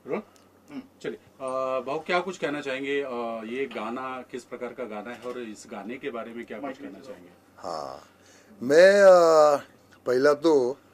चलिए भाऊ क्या कुछ कहना चाहेंगे, ये गाना किस प्रकार का गाना है और इस गाने के बारे में क्या कुछ कहना चाहेंगे? हाँ, मैं पहला तो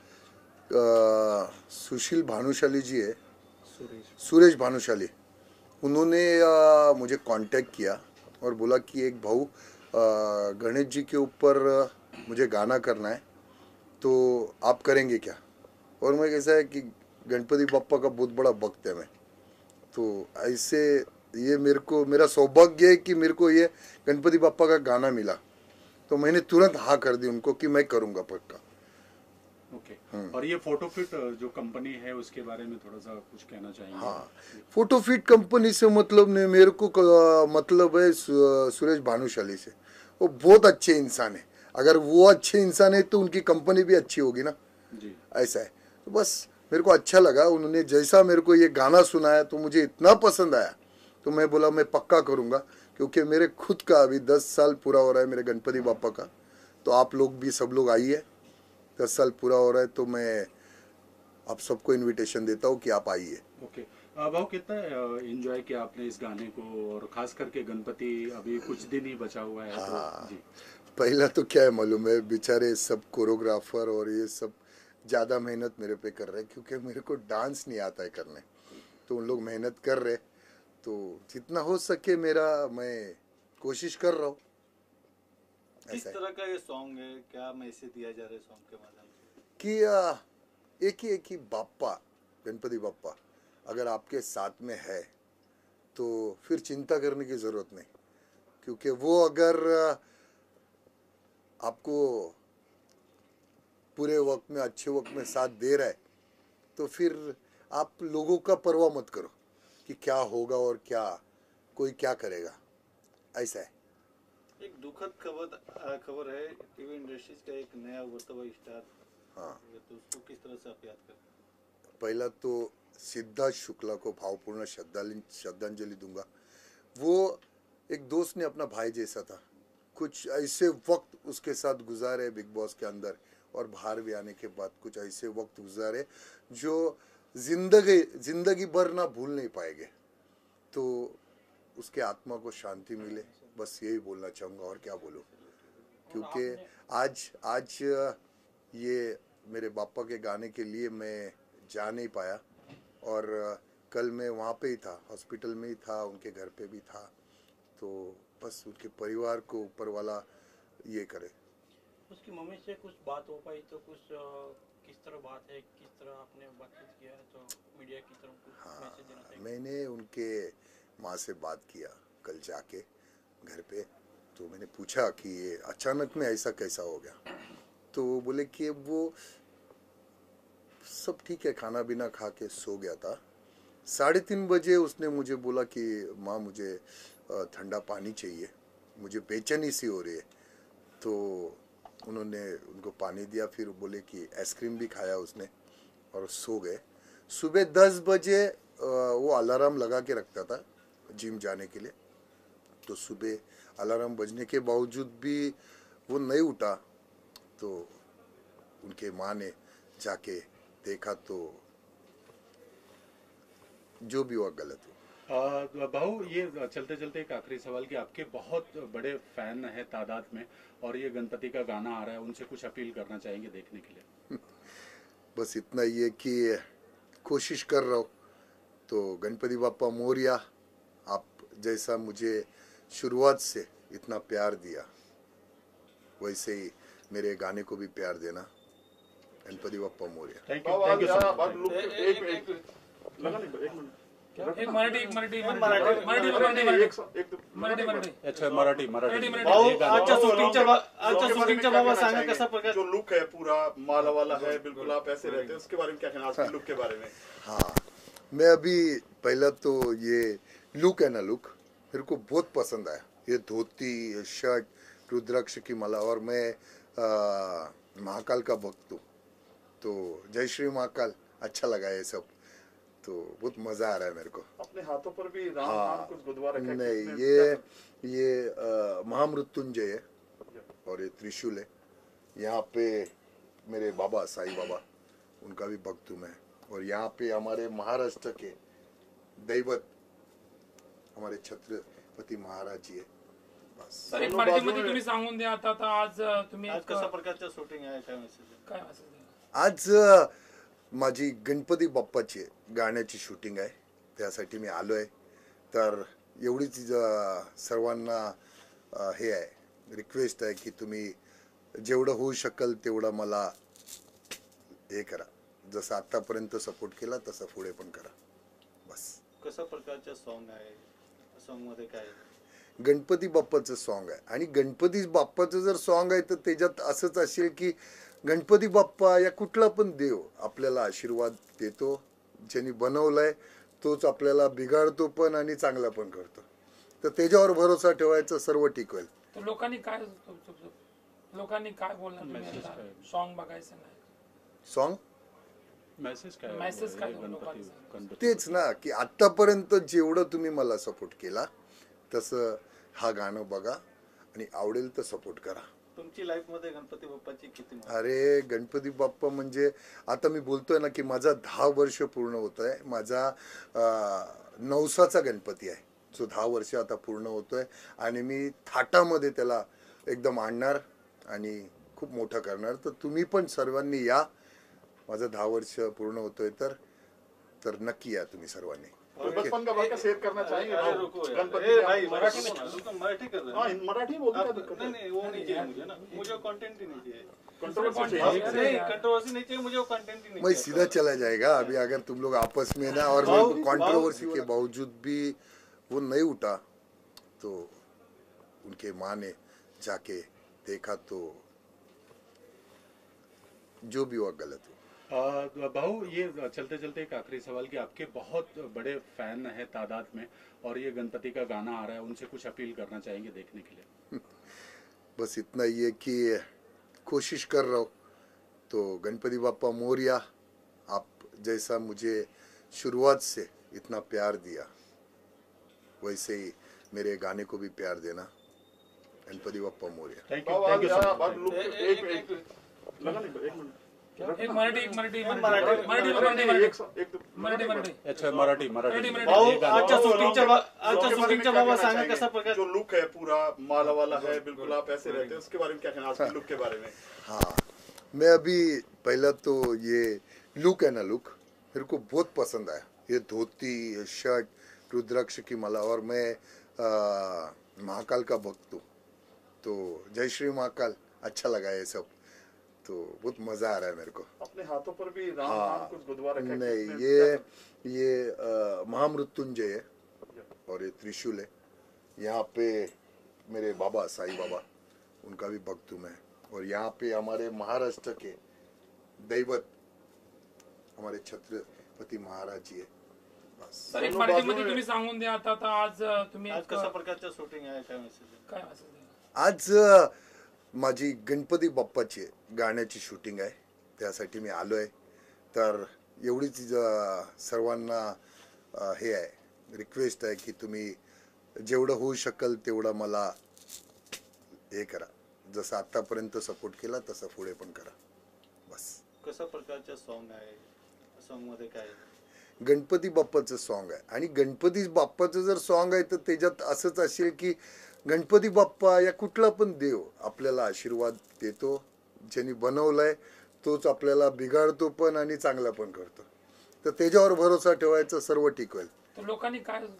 सुशील भानुशाली जी है, सुरेश भानुशाली, उन्होंने मुझे कांटेक्ट किया और बोला कि एक भाऊ गणेश जी के ऊपर मुझे गाना करना है, तो आप करेंगे क्या? और मैं कैसा है कि गणपति बप्पा का बहुत बड़ा भक्त है मैं, तो ऐसे ये मेरे को मेरा सौभाग्य है कि मेरे को ये गणपति बप्पा का गाना मिला, तो मैंने तुरंत हाँ कर दी उनको कि मैं करूँगा पक्का। ओके। और ये फोटो फिट जो कंपनी है उसके बारे में थोड़ा सा कुछ कहना चाहेंगे? हाँ, फोटो फिट कंपनी से मतलब नहीं मेरे को, मतलब है सुरेश भानुशाली से। वो बहुत अच्छे इंसान है, अगर वो अच्छे इंसान है तो उनकी कंपनी भी अच्छी होगी ना जी। ऐसा है। तो बस मेरे को अच्छा लगा, उन्होंने जैसा मेरे को ये गाना सुनाया तो मुझे इतना पसंद आया, तो मैं बोला मैं पक्का करूँगा, क्योंकि मेरे खुद का अभी 10 साल पूरा हो रहा है मेरे गणपति बापा का। तो आप लोग भी सब लोग आइए, 10 साल पूरा हो रहा है, तो मैं आप सबको इनविटेशन देता हूँ कि आप आइए। ओके। भाव कितना एंजॉय किया आपने इस गाने को, और खास करके गणपति अभी कुछ दिन ही बचा हुआ है? हाँ, तो जी, पहला तो क्या है मालूम है, बेचारे सब कोरियोग्राफर और ये सब ज़्यादा मेहनत मेरे पे कर रहे हैं, क्योंकि मेरे को डांस नहीं आता है करने, तो उन लोग मेहनत कर रहे, तो जितना हो सके मेरा मैं कोशिश कर रहा हूँ। किस तरह का ये सॉन्ग है, क्या मैसेज दिया जा रहा है सॉन्ग के माध्यम से? कि एक ही बाप्पा, गणपति बाप्पा अगर आपके साथ में है तो फिर चिंता करने की ज़रूरत नहीं, क्योंकि वो अगर आपको पूरे वक्त में, अच्छे वक्त में साथ दे रहा है, तो फिर आप लोगों का परवाह मत करो कि क्या होगा और क्या कोई क्या करेगा, ऐसा है। एक दुखद खबर है, टीवी इंडस्ट्रीज का एक नया उभरता हुआ स्टार, हाँ, तो उसको किस तरह से आप याद करते हैं? पहला तो सिद्धार्थ शुक्ला को भावपूर्ण श्रद्धांजलि दूंगा। वो एक दोस्त ने अपना भाई जैसा था, कुछ ऐसे वक्त उसके साथ गुजारे बिग बॉस के अंदर और बाहर भी आने के बाद, कुछ ऐसे वक्त गुजारे जो जिंदगी भर ना भूल नहीं पाएंगे। तो उसके आत्मा को शांति मिले, बस यही बोलना चाहूँगा, और क्या बोलूँ, क्योंकि आज आज ये मेरे पापा के गाने के लिए मैं जा नहीं पाया, और कल मैं वहाँ पे ही था, हॉस्पिटल में ही था, उनके घर पे भी था, तो बस उनके परिवार को ऊपर वाला ये करे। उसकी मम्मी से कुछ बात हो पाई तो कुछ किस तरह बात है, किस तरह आपने बातचीत किया है, तो मीडिया की तरफ कुछ मैसेज देना चाहिए? मैंने उनके माँ से बात किया कल जाके घर पे, तो मैंने पूछा कि ये अचानक में ऐसा कैसा हो गया, तो वो बोले कि वो सब ठीक है, खाना पीना खा के सो गया था। 3:30 बजे उसने मुझे बोला कि माँ मुझे ठंडा पानी चाहिए, मुझे बेचैनी सी हो रही है, तो उन्होंने उनको पानी दिया, फिर बोले कि आइसक्रीम भी खाया उसने और सो गए। सुबह 10 बजे वो अलार्म लगा के रखता था जिम जाने के लिए, तो सुबह अलार्म बजने के बावजूद भी वो नहीं उठा, तो उनके माँ ने जाके देखा तो जो भी हुआ गलत हुआ। भाऊ ये चलते चलते एक आखिरी सवाल कि आपके बहुत बड़े फैन है तादाद में, और ये गणपति का गाना आ रहा है, उनसे कुछ अपील करना चाहेंगे देखने के लिए? बस इतना ही है कि कोशिश कर रहा हूँ, तो गणपति बाप्पा मोरिया, आप जैसा मुझे शुरुआत से इतना प्यार दिया, वैसे ही मेरे गाने को भी प्यार देना। Ganpati Bappa Morya. Thank you so much. एक मराठी अच्छा, मराठी भाऊ, आजच्या शूटिंगच्या बाबा सांगा कसा प्रकार जो लुक है पूरा माला वाला है, बिल्कुल आप ऐसे रहते हैं, उसके बारे में क्या कहना आज के लुक के बारे में? हाँ, मैं अभी पहला तो ये लुक है ना, लुक मेरे को बहुत पसंद आया, ये धोती, ये शर्ट, रुद्राक्ष की माला, और मैं महाकाल का भक्त हूँ, तो जय श्री महाकाल, अच्छा लगा ये सब, तो बहुत मज़ा आ रहा है मेरे को। अपने हाथों पर भी राम नाम कुछ गुदवा रखा है? नहीं, ये महामृत्युंजय है और ये त्रिशूल है। यहाँ पे मेरे बाबा साईं बाबा, उनका भी भक्त हूँ मैं, और यहाँ पे हमारे महाराष्ट्र के दैवत हमारे छत्रपती महाराज जी आहे. बस सर एक मराठीमध्ये तुम्ही सांगून द्या आता आता आज तुम्ही आज एक- कशा प्रकारचं शूटिंग आहे, काय मेसेज काय message द्याल? आज माझी गणपती बाप्पाची गाण्याची शूटिंग आहे, त्यासाठी मी आलो आहे. तर एवढीच सर्वांना हे आहे रिक्वेस्ट आहे की तुम्ही जेवढं होऊ शकेल तेवढं मला हे करा. जसं आतापर्यंत सपोर्ट केला तसं पुढे पण करा. बस कशा प्रकारचं सॉन्ग आहे, सॉन्ग मध्ये काय आहे? गणपती बाप्पाचं सॉन्ग आहे आणि गणपती बाप्पाचं जर सॉन्ग आहे तर त्याच्यात असंच असेल की गणपती बाप्पा या कुठला पण देव आपल्याला आशीर्वाद देतो. ज्यांनी बनवलंय तोच आपल्याला बिघाडतो पण आणि चांगला पण करतो. तर त्याच्यावर भरोसा ठेवायचा, सर्व ठीक होईल. तर लोकांनी काय बोलणार सॉन्ग बघायचं नाही सॉन्ग मैसेज काय Message काय गणपती लोकांचा? गणपती तेच ना की आतापर्यंत जेवढं तुम्ही मला सपोर्ट केला तसं हा गाणं बघा आणि आवडेल तर सपोर्ट करा. तुमची लाईफ मध्ये गणपती बाप्पाची किती महत्त्व? अरे गणपती बाप्पा म्हणजे आता मी बोलतोय ना की माझा 10 वर्ष पूर्ण होत आहे. माझा नवसाचा गणपती आहे जो 10 वर्ष आता पूर्ण होतोय आणि मी थाटामध्ये त्याला एकदम आणणार आणि खूप मोठं करणार. तर तुम्ही पण सर्वांनी या. माझं 10 वर्ष पूर्ण होतोय तर नक्की या तुम्ही सर्वांनी. तो बचपन का वाक़या शेयर करना चाहेंगे अरे भाऊ? रुको यार, गणपति ए में भाई आप- मराठी में रुको, मराठी कर रहे हाँ हैं मराठी बोलने का आप- दिक्कत नहीं है. नहीं वो नहीं चाहिए मुझे ना, मुझे कंटेंट ही नहीं चाहिए. कंट्रोवर्सी Controversy चाहिए. है. नहीं कंट्रोवर्सी नहीं चाहिए मुझे, वो कंटेंट ही नहीं मैं चाहिए. सीधा चला जाएगा अभी अगर तुम लोग आपस में ना और भाव- कंट्रोवर्सी भाव- के बावजूद भी वो नहीं उठा तो उनके माँ ने जाके देखा तो जो भी हुआ गलत हुआ. भाऊ ये चलते चलते एक आखिरी सवाल कि आपके बहुत बड़े फैन हैं तादाद में और ये गणपति का गाना आ रहा है, उनसे कुछ अपील करना चाहेंगे देखने के लिए? बस इतना ही है कि कोशिश कर रहा हूँ. तो गणपति बाप्पा मोरिया, आप जैसा मुझे शुरुआत से इतना प्यार दिया वैसे ही मेरे गाने को भी प्यार देना. गणपति बाप्पा मोरिया. थैंक भाऊ, यू सो आज मच. लुक एक लगा नहीं, एक मिनट. एक मराठी मराठी अच्छा मराठी मराठी भाऊ ये गाना- आजच्या शूटिंगच्या उसके बारे में शूटिंगच्या क्या बाबा कहना सांगा चाहेंगे? कशा प्रकार जो लुक है पूरा माला वाला है, बिल्कुल आप ऐसे रहते हैं, उसके बारे में क्या कहना आज के लुक के बारे में? हाँ, मैं अभी पहला तो ये लुक है ना, लुक मेरे को बहुत पसंद आया. ये धोती, ये शर्ट, रुद्राक्ष की माला. और मैं महाकाल का भक्त हूँ तो जय श्री महाकाल अच्छा लगा ये सब. तो बहुत मजा आ रहा है मेरे को. अपने हाथों पर भी राम हाँ. नाम कुछ गुदवा रखा है. नहीं, किसने- ये महामृत्युंजय है और ये त्रिशूल है. यहाँ पे मेरे बाबा साईं बाबा, उनका भी भक्त हूँ मैं. और यहाँ पे हमारे महाराष्ट्र के दैवत हमारे छत्रपती महाराज जी है. बस सर एक मराठीमध्ये तुम्ही सांगून द्या आता आता आज तुम्ही आज एक- कशा प्रकारचं शूटिंग आहे, काय मेसेज? काय message द्याल? आज माझी गणपती बाप्पाची गाण्याची शूटिंग आहे, त्यासाठी मी आलो आहे. तर एवढीच सर्वांना हे आहे रिक्वेस्ट आहे की तुम्ही जेवढं होऊ शकेल तेवढं मला हे करा. जसं आतापर्यंत सपोर्ट केला तसं पुढे पण करा. बस कशा प्रकारचं सॉन्ग आहे, सॉन्ग मध्ये काय आहे? गणपती बाप्पाचं सॉन्ग आहे आणि गणपती बाप्पाचं जर सॉन्ग आहे तर त्याच्यात असंच असेल की गणपती बाप्पा या कुठला पण देव आपल्याला आशीर्वाद देतो. ज्यांनी बनवलंय तोच आपल्याला बिघाडतो पण आणि चांगला पण करतो. तर त्याच्यावर भरोसा ठेवायचा, सर्व ठीक होईल. तर लोकांनी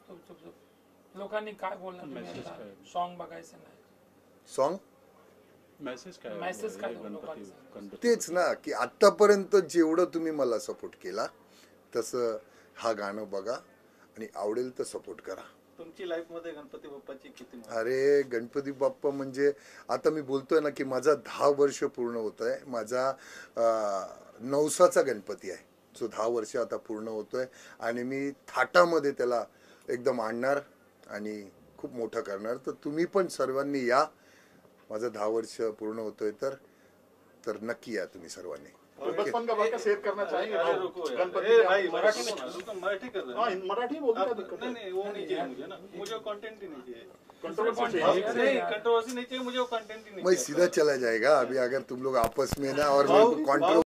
काय बोलणार सॉन्ग बघायचं नाही सॉन्ग मैसेज काय Message काय गणपती लोकांचा? गणपती तेच ना की आतापर्यंत जेवढं तुम्ही मला सपोर्ट केला तसं हा गाणं बघा आणि आवडेल तर सपोर्ट करा. तुमची लाईफ मध्ये गणपती बाप्पाची किती महत्त्व? अरे गणपती बाप्पा म्हणजे आता मी बोलतोय ना की माझा 10 वर्ष पूर्ण होत आहे. माझा नवसाचा गणपती आहे जो 10 वर्ष आता पूर्ण होतोय आणि मी थाटामध्ये त्याला एकदम आणणार आणि खूप मोठं करणार. तर तुम्ही पण सर्वांनी या. माझं 10 वर्ष पूर्ण होतोय तर नक्की या तुम्ही सर्वांनी. तो बचपन का वाक़या शेयर करना चाहेंगे अरे भाऊ? रुको यार, गणपति ए में भाई आप- मराठी में रुको, मराठी कर रहे हाँ हैं मराठी बोलने का आप- दिक्कत नहीं है. नहीं वो नहीं चाहिए मुझे ना, मुझे कंटेंट ही नहीं चाहिए. कंट्रोवर्सी भाव- चाहिए. नहीं कंट्रोवर्सी नहीं चाहिए मुझे, वो कंटेंट ही नहीं मैं चाहिए. सीधा चला जाएगा अभी अगर तुम लोग आपस में ना और भाव- कंट्रो